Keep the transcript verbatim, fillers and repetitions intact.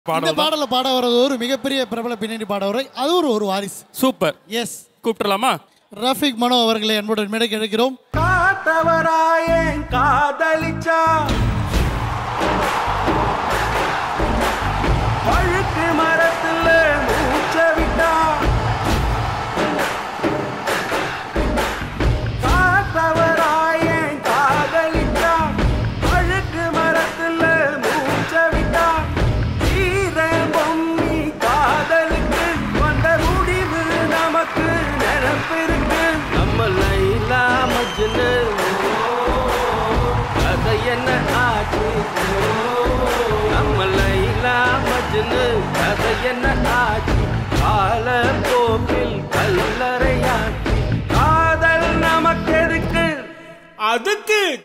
இந்த பாடல பாட வரது ஒரு மிகப்பெரிய பிரபல பின்னணி பாடவரை அது ஒரு ஒரு வாரிசு. சூப்பர். எஸ். கூப்பிடலாமா? ரஃபிக் மனோ அவர்களை அன்புடன் மேடைக்கு அழைக்கிறோம். காத்தவராயே காதலிச்சா பழுக்கு மரத்துல மூச்ச விட்டா காத்தவராயே காதலிச்சா பழுக்கு மரத்துல மூச்ச விட்டா ஈரன் பொம்மி காதலுக்கு வந்த முடிவு நமக்கு நினைப்பிருக்கு நம்ம லைலா மஜ்னு கதை என்ன ஆச்சு நம்ம லைலா மஜ்னு கதை என்ன ஆச்சு கால போக்கில் கல்லறையாச்சு காதல் நமக்கு எதுக்கு அதுக்கு